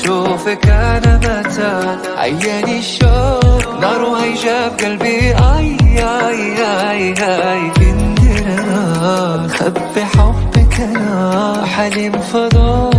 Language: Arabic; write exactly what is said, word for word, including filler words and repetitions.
أشوفك أنا بتال عياني الشوق نار وهيجاب قلبي آي آي آي آي كندر أنا خبي حبك أنا حليم فضول